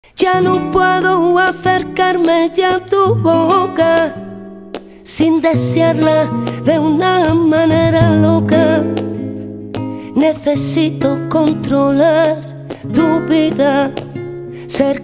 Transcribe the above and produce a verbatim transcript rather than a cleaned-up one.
Ya no puedo acercarme ya a tu boca sin desearla de una manera loca. Necesito controlar tu vida, ser